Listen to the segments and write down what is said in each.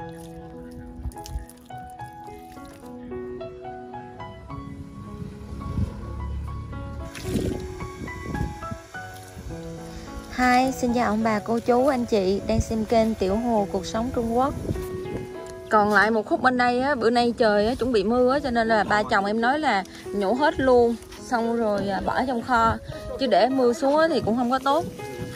Hi, xin chào ông bà, cô chú, anh chị đang xem kênh Tiểu Hồ Cuộc Sống Trung Quốc. Còn lại một khúc bên đây á, bữa nay trời á, chuẩn bị mưa á, cho nên là ba chồng em nói là nhổ hết luôn, xong rồi bỏ trong kho, chứ để mưa xuống á, thì cũng không có tốt.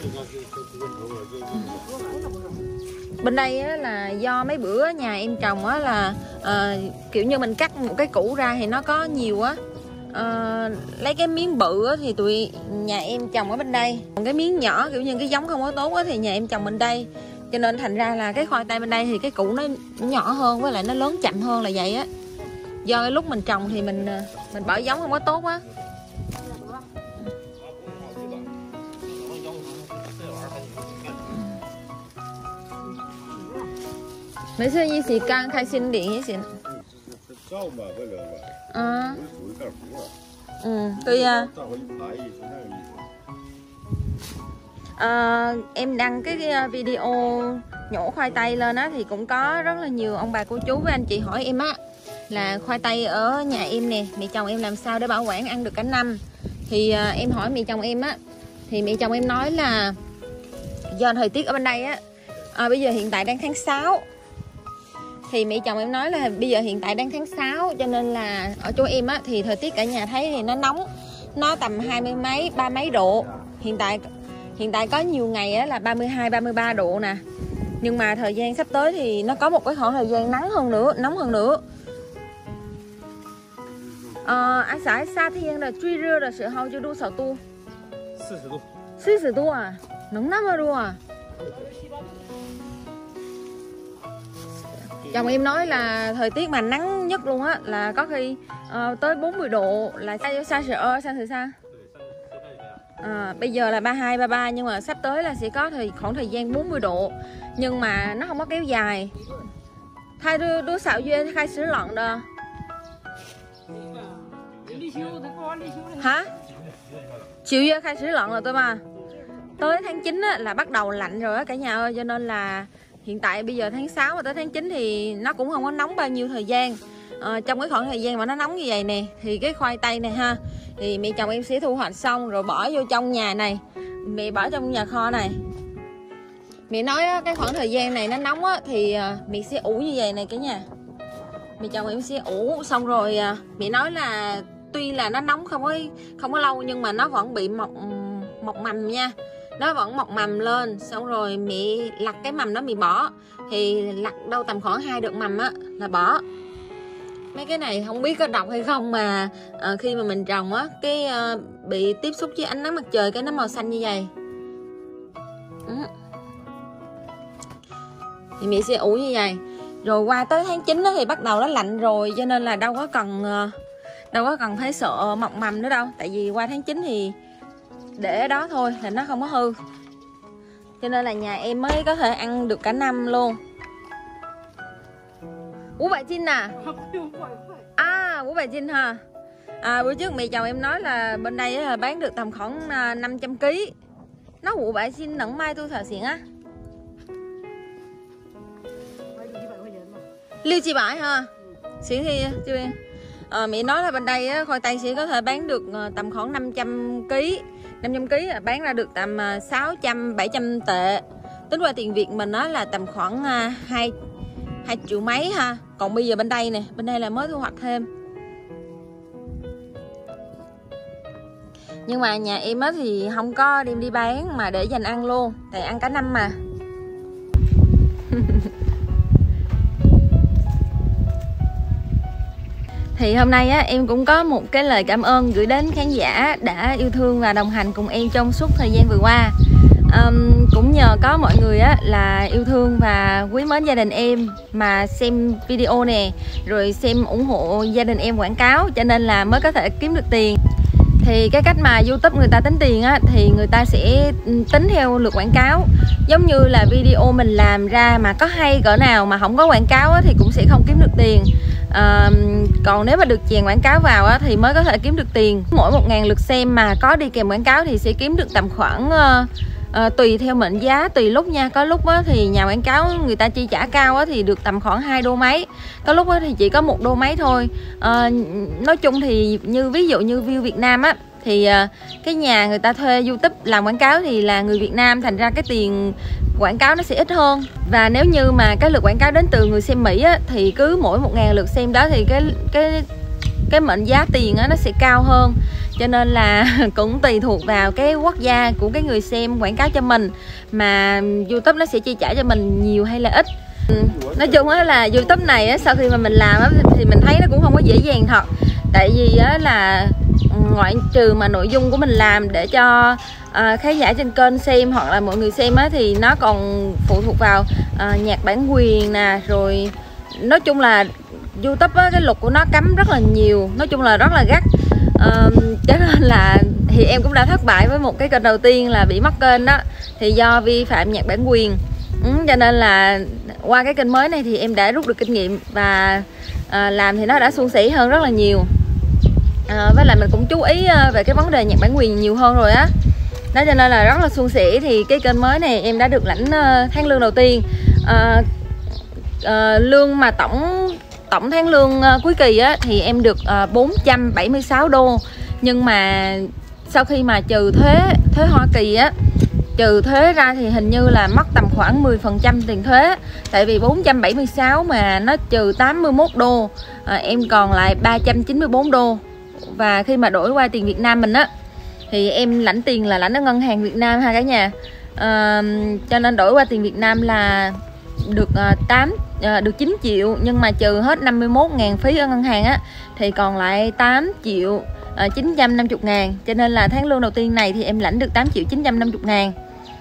Bên đây á, là do mấy bữa nhà em trồng á, là kiểu như mình cắt một cái củ ra thì nó có nhiều á. Lấy cái miếng bự á, thì tụi nhà em trồng ở bên đây, còn cái miếng nhỏ kiểu như cái giống không có tốt á, thì nhà em trồng bên đây, cho nên thành ra là cái khoai tây bên đây thì cái củ nó nhỏ hơn, với lại nó lớn chậm hơn là vậy á. Do cái lúc mình trồng thì mình bỏ giống không có tốt á. Mấy xưa như xì căng khai xin điện như xì. Em đăng cái video nhổ khoai tây lên á, thì cũng có rất là nhiều ông bà cô chú với anh chị hỏi em á, là khoai tây ở nhà em nè, mẹ chồng em làm sao để bảo quản ăn được cả năm. Thì em hỏi mẹ chồng em á, thì mẹ chồng em nói là do thời tiết ở bên đây á, bây giờ hiện tại đang tháng 6. Thì mẹ chồng em nói là bây giờ hiện tại đang tháng 6, cho nên là ở chỗ em á, thì thời tiết cả nhà thấy thì nó nóng, nó tầm 20 mấy, 30 mấy độ. Hiện tại có nhiều ngày á, là 32, 33 độ nè. Nhưng mà thời gian sắp tới thì nó có một cái khoảng thời gian nóng hơn nữa. Anh xã xa thiên là truy rưa là sự hầu cho đu sở tu 40 度啊 nóng lắm luôn à. Chồng em nói là thời tiết mà nắng nhất luôn á, là có khi tới 40 độ là xa sự xa. Bây giờ là 32, 33, nhưng mà sắp tới là sẽ có khoảng thời gian 40 độ. Nhưng mà nó không có kéo dài. Thay đứa xạo duyên khai sứ lận đó. Hả? Chịu duyên khai sứ lận rồi tôi mà. Tới tháng 9 á, là bắt đầu lạnh rồi á cả nhà ơi, cho nên là hiện tại bây giờ tháng 6 và tới tháng 9 thì nó cũng không có nóng bao nhiêu thời gian. Trong cái khoảng thời gian mà nó nóng như vậy nè, thì cái khoai tây này ha, thì mẹ chồng em sẽ thu hoạch xong rồi bỏ vô trong nhà này, mẹ bỏ trong nhà kho này. Mẹ nói á, cái khoảng thời gian này nó nóng á, thì mẹ sẽ ủ như vậy này cả nhà. Mẹ chồng em sẽ ủ xong rồi mẹ nói là tuy là nó nóng không có lâu, nhưng mà nó vẫn bị mọc mầm nha. Nó vẫn mọc mầm lên, xong rồi mẹ lặt cái mầm đó mẹ bỏ. Thì lặt đâu tầm khoảng 2 đợt mầm á là bỏ. Mấy cái này không biết có độc hay không mà khi mà mình trồng á, cái bị tiếp xúc với ánh nắng mặt trời cái nó màu xanh như vậy. Thì mẹ sẽ ủ như vậy. Rồi qua tới tháng 9 đó thì bắt đầu nó lạnh rồi, cho nên là đâu có cần phải sợ mọc mầm nữa đâu. Tại vì qua tháng 9 thì để ở đó thôi là nó không có hư. Cho nên là nhà em mới có thể ăn được cả năm luôn. Ú Bại Chinh à? Ú Bại Chinh hả? Bữa trước mẹ chồng em nói là bên đây là bán được tầm khoảng 500 kg. Nó Ú Bại Chinh nặng mai tôi thảo xịn á. Liêu Chi Bãi hả? Xịn thì chưa em? Mẹ nói là bên đây á, khoai tây sẽ có thể bán được tầm khoảng 500 kg. 500 kg là bán ra được tầm 600, 700 tệ. Tính qua tiền Việt mình nói là tầm khoảng 2 triệu mấy ha. Còn bây giờ bên đây nè, bên đây là mới thu hoạch thêm. Nhưng mà nhà em á thì không có đem đi bán mà để dành ăn luôn, tại ăn cả năm mà. Thì hôm nay á, em cũng có một cái lời cảm ơn gửi đến khán giả đã yêu thương và đồng hành cùng em trong suốt thời gian vừa qua. Cũng nhờ có mọi người á, là yêu thương và quý mến gia đình em mà xem video nè, rồi xem ủng hộ gia đình em quảng cáo, cho nên là mới có thể kiếm được tiền. Thì cái cách mà YouTube người ta tính tiền á, thì người ta sẽ tính theo lượt quảng cáo. Giống như là video mình làm ra mà có hay cỡ nào mà không có quảng cáo á, thì cũng sẽ không kiếm được tiền. Còn nếu mà được chèn quảng cáo vào á, thì mới có thể kiếm được tiền. Mỗi 1000 lượt xem mà có đi kèm quảng cáo thì sẽ kiếm được tầm khoảng tùy theo mệnh giá, tùy lúc nha. Có lúc á, thì nhà quảng cáo người ta chi trả cao á, thì được tầm khoảng 2 đô mấy. Có lúc á, thì chỉ có 1 đô mấy thôi. Nói chung thì như ví dụ như View Việt Nam á, thì cái nhà người ta thuê YouTube làm quảng cáo thì là người Việt Nam, thành ra cái tiền quảng cáo nó sẽ ít hơn. Và nếu như mà cái lượt quảng cáo đến từ người xem Mỹ á, thì cứ mỗi 1.000 lượt xem đó thì cái mệnh giá tiền á, nó sẽ cao hơn. Cho nên là cũng tùy thuộc vào cái quốc gia của cái người xem quảng cáo cho mình mà YouTube nó sẽ chi trả cho mình nhiều hay là ít. Nói chung á là YouTube này á, sau khi mà mình làm á, thì mình thấy nó cũng không có dễ dàng thật. Tại vì á, là ngoại trừ mà nội dung của mình làm để cho khán giả trên kênh xem hoặc là mọi người xem á, thì nó còn phụ thuộc vào nhạc bản quyền nè, rồi nói chung là YouTube á, cái luật của nó cấm rất là nhiều, nói chung là rất là gắt. Cho nên là thì em cũng đã thất bại với một cái kênh đầu tiên là bị mất kênh đó, thì do vi phạm nhạc bản quyền. Cho nên là qua cái kênh mới này thì em đã rút được kinh nghiệm và làm thì nó đã suôn sẻ hơn rất là nhiều. Với lại mình cũng chú ý về cái vấn đề nhạc bản quyền nhiều hơn rồi á. Đó cho nên là rất là suôn sẻ. Thì cái kênh mới này em đã được lãnh tháng lương đầu tiên. Lương mà tổng tháng lương cuối kỳ á, thì em được 476 đô. Nhưng mà sau khi mà trừ thuế Hoa Kỳ á, trừ thuế ra thì hình như là mất tầm khoảng 10% tiền thuế. Tại vì 476 mà nó trừ 81 đô, em còn lại 394 đô. Và khi mà đổi qua tiền Việt Nam mình á, thì em lãnh tiền là lãnh ở ngân hàng Việt Nam ha cả nhà. Cho nên đổi qua tiền Việt Nam là được được 9 triệu. Nhưng mà trừ hết 51.000 phí ở ngân hàng á, thì còn lại 8 triệu 950 ngàn. Cho nên là tháng lương đầu tiên này thì em lãnh được 8 triệu 950 ngàn.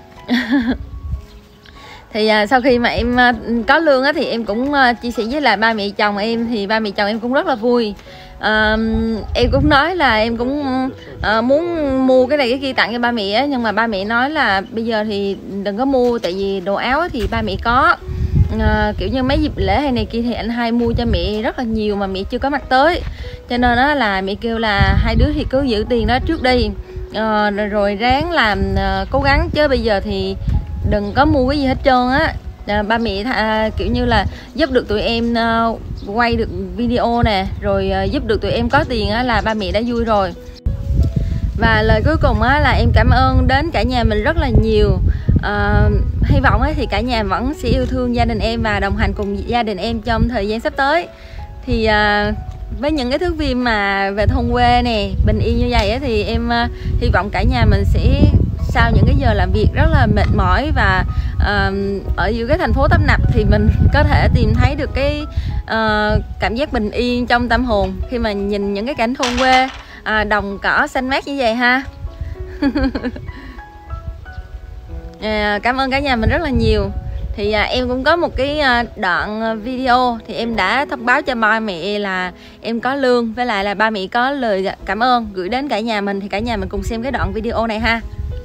Thì sau khi mà em có lương á, thì em cũng chia sẻ với lại ba mẹ chồng em. Thì ba mẹ chồng em cũng rất là vui. Em cũng nói là em cũng muốn mua cái này cái kia tặng cho ba mẹ á, nhưng mà ba mẹ nói là bây giờ thì đừng có mua. Tại vì đồ áo thì ba mẹ có, kiểu như mấy dịp lễ hay này kia thì anh hai mua cho mẹ rất là nhiều mà mẹ chưa có mặc tới. Cho nên đó là mẹ kêu là hai đứa thì cứ giữ tiền đó trước đi, rồi ráng làm, cố gắng, chứ bây giờ thì đừng có mua cái gì hết trơn á. Ba mẹ kiểu như là giúp được tụi em quay được video nè, rồi giúp được tụi em có tiền á, là ba mẹ đã vui rồi. Và lời cuối cùng á, là em cảm ơn đến cả nhà mình rất là nhiều. Hy vọng á, thì cả nhà vẫn sẽ yêu thương gia đình em và đồng hành cùng gia đình em trong thời gian sắp tới. Thì với những cái thước phim mà về thôn quê nè, bình yên như vậy á, thì em hy vọng cả nhà mình sẽ sau những cái giờ làm việc rất là mệt mỏi và ở giữa cái thành phố tấp nập thì mình có thể tìm thấy được cái cảm giác bình yên trong tâm hồn khi mà nhìn những cái cảnh thôn quê, đồng cỏ xanh mát như vậy ha. Cảm ơn cả nhà mình rất là nhiều. Thì em cũng có một cái đoạn video thì em đã thông báo cho ba mẹ là em có lương, với lại là ba mẹ có lời cảm ơn gửi đến cả nhà mình. Thì cả nhà mình cùng xem cái đoạn video này ha.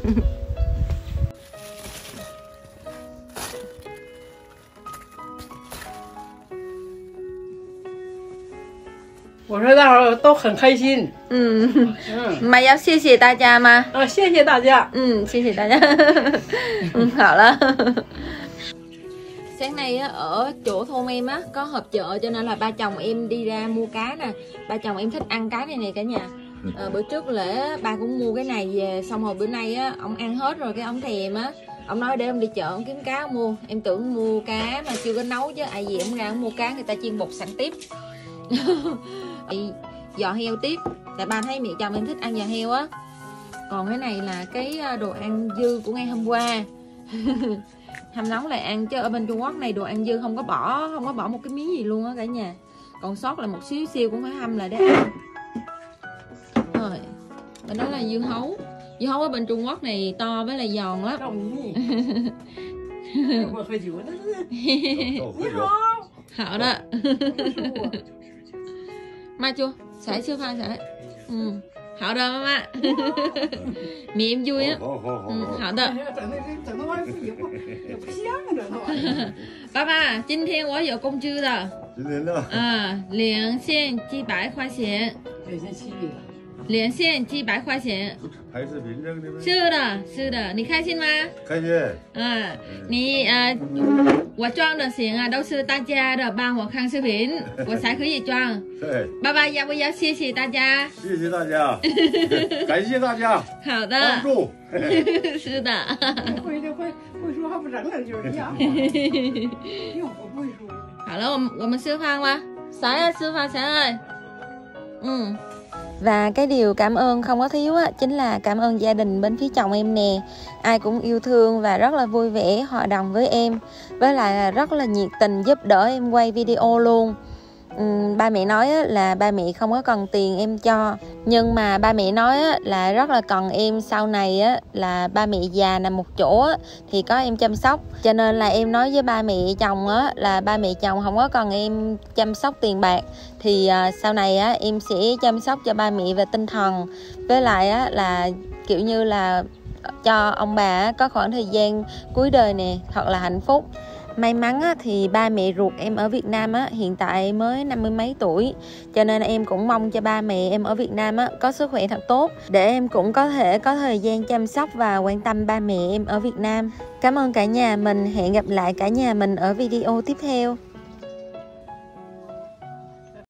我说大伙儿都很开心。 mà要谢谢大家吗？ 谢谢大家。 谢谢大家。好了。Sáng nay á, ở chỗ thôn em á có họp chợ, cho nên là ba chồng em đi ra mua cá nè. Ba chồng em thích ăn cái này nè cả nhà. Bữa trước lễ ba cũng mua cái này về, xong rồi bữa nay á ông ăn hết rồi, cái ông thèm á, ông nói để ông đi chợ ông kiếm cá ông mua. Em tưởng mua cá mà chưa có nấu chứ ai gì ông ra ông mua cá người ta chiên bột sẵn tiếp. Giò heo tiếp, tại ba thấy mẹ chồng em thích ăn giò heo á. Còn cái này là cái đồ ăn dư của ngày hôm qua. Hâm nóng lại ăn, chứ ở bên Trung Quốc này đồ ăn dư không có bỏ một cái miếng gì luôn á cả nhà. Còn sót lại một xíu xíu cũng phải hâm lại để ăn. Rồi, bên đó là dưa hấu. Dưa hấu ở bên Trung Quốc này to với là giòn lắm. Hảo đó. Mai chưa? Sải chưa pha sải. Hảo đó mama. Mẹ em vui á. Hảo đó.爸爸，今天我有工资的。今天的。2,700块钱。2,700。 连线几百块钱。 拍视频扔的呗。 是的，是的，你开心吗？ 开心。 你我装的钱啊，都是大家的帮我看视频，我才可以装。 对。 爸爸要不要谢谢大家？ 谢谢大家，感谢大家。 好的。 帮助。 是的。 会说还不整两句一样。因为我不会说。 好了，我们吃饭吧。Sáng ơi, sư Phạm Sáng ơi. Và cái điều cảm ơn không có thiếu á, chính là cảm ơn gia đình bên phía chồng em nè. Ai cũng yêu thương và rất là vui vẻ, hòa đồng với em. Với lại là rất là nhiệt tình giúp đỡ em quay video luôn. Ba mẹ nói là ba mẹ không có cần tiền em cho, nhưng mà ba mẹ nói là rất là cần em sau này là ba mẹ già nằm một chỗ thì có em chăm sóc, cho nên là em nói với ba mẹ chồng là ba mẹ chồng không có cần em chăm sóc tiền bạc, thì sau này em sẽ chăm sóc cho ba mẹ về tinh thần, với lại là kiểu như là cho ông bà có khoảng thời gian cuối đời nè thật là hạnh phúc. May mắn thì ba mẹ ruột em ở Việt Nam hiện tại mới 50 mấy tuổi, cho nên em cũng mong cho ba mẹ em ở Việt Nam có sức khỏe thật tốt để em cũng có thể có thời gian chăm sóc và quan tâm ba mẹ em ở Việt Nam. Cảm ơn cả nhà mình, hẹn gặp lại cả nhà mình ở video tiếp theo.